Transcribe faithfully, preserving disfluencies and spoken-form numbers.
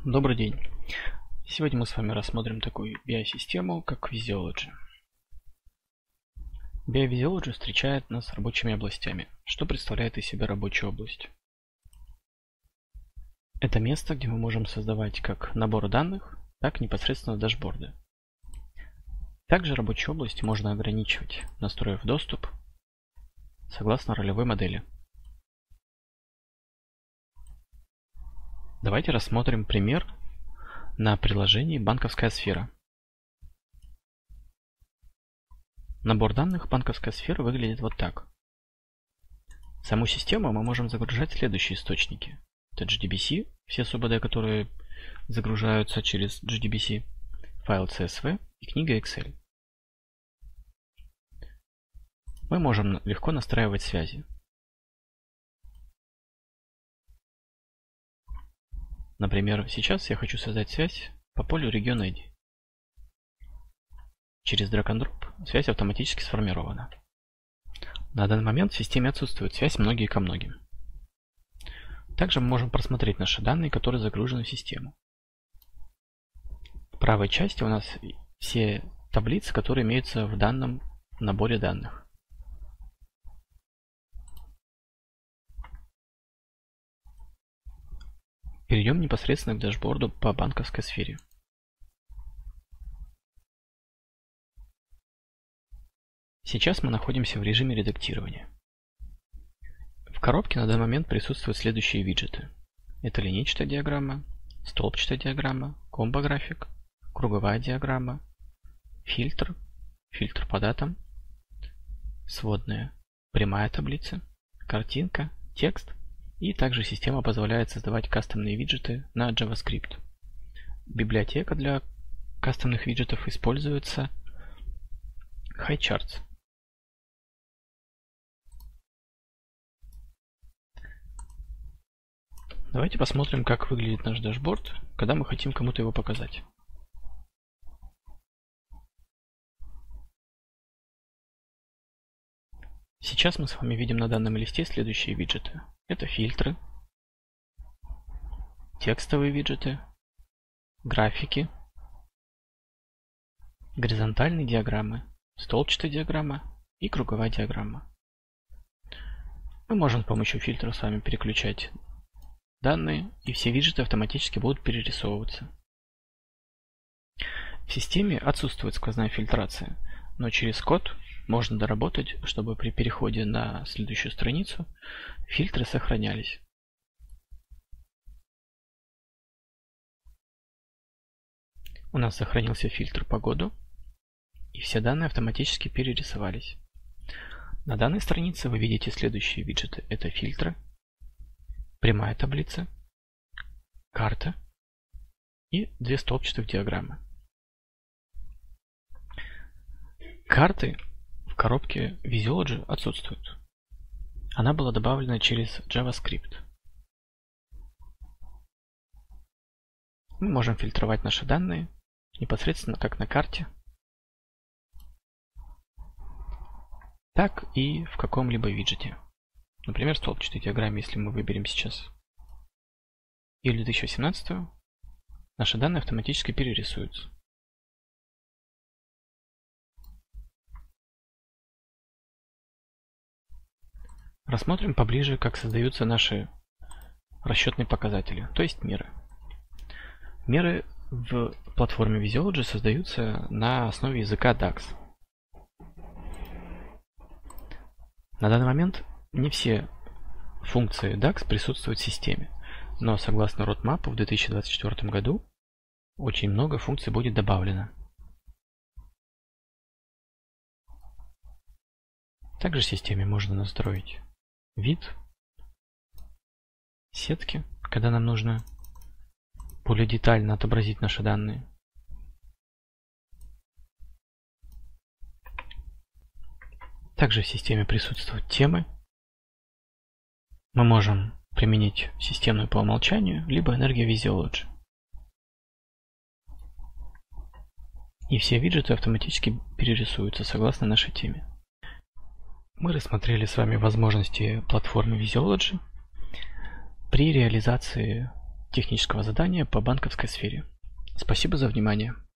Добрый день. Сегодня мы с вами рассмотрим такую би ай-систему, как Visiology. би ай Visiology встречает нас с рабочими областями. Что представляет из себя рабочая область? Это место, где мы можем создавать как набор данных, так и непосредственно дашборды. Также рабочую область можно ограничивать, настроив доступ согласно ролевой модели. Давайте рассмотрим пример на приложении «Банковская сфера». Набор данных «Банковская сфера» выглядит вот так. В саму систему мы можем загружать следующие источники. Это джи ди би си, все СУБД, которые загружаются через джи ди би си, файл си эс ви и книга Excel. Мы можем легко настраивать связи. Например, сейчас я хочу создать связь по полю регион ай ди. Через drag and drop связь автоматически сформирована. На данный момент в системе отсутствует связь многие ко многим. Также мы можем просмотреть наши данные, которые загружены в систему. В правой части у нас все таблицы, которые имеются в данном наборе данных. Перейдем непосредственно к дашборду по банковской сфере. Сейчас мы находимся в режиме редактирования. В коробке на данный момент присутствуют следующие виджеты. Это линейчатая диаграмма, столбчатая диаграмма, комбо-график, круговая диаграмма, фильтр, фильтр по датам, сводная, прямая таблица, картинка, текст. И также система позволяет создавать кастомные виджеты на JavaScript. Библиотека для кастомных виджетов используется HighCharts. Давайте посмотрим, как выглядит наш дашборд, когда мы хотим кому-то его показать. Сейчас мы с вами видим на данном листе следующие виджеты. Это фильтры, текстовые виджеты, графики, горизонтальные диаграммы, столбчатая диаграмма и круговая диаграмма. Мы можем с помощью фильтра с вами переключать данные, и все виджеты автоматически будут перерисовываться. В системе отсутствует сквозная фильтрация, но через код можно доработать, чтобы при переходе на следующую страницу фильтры сохранялись. У нас сохранился фильтр погоду, и все данные автоматически перерисовались. На данной странице вы видите следующие виджеты. Это фильтры, прямая таблица, карта и две столбчатых диаграммы. Карты в коробке Visiology отсутствуют. Она была добавлена через JavaScript. Мы можем фильтровать наши данные непосредственно как на карте, так и в каком-либо виджете. Например, в столбчатой диаграмме, если мы выберем сейчас июль две тысячи восемнадцатого, наши данные автоматически перерисуются. Рассмотрим поближе, как создаются наши расчетные показатели, то есть меры. Меры в платформе Visiology создаются на основе языка дакс. На данный момент не все функции дакс присутствуют в системе, но согласно roadmap в две тысячи двадцать четвёртом году очень много функций будет добавлено. Также в системе можно настроить вид сетки, когда нам нужно более детально отобразить наши данные. Также в системе присутствуют темы. Мы можем применить системную по умолчанию, либо энергия Visiology. И все виджеты автоматически перерисуются согласно нашей теме. Мы рассмотрели с вами возможности платформы Visiology при реализации технического задания по банковской сфере. Спасибо за внимание.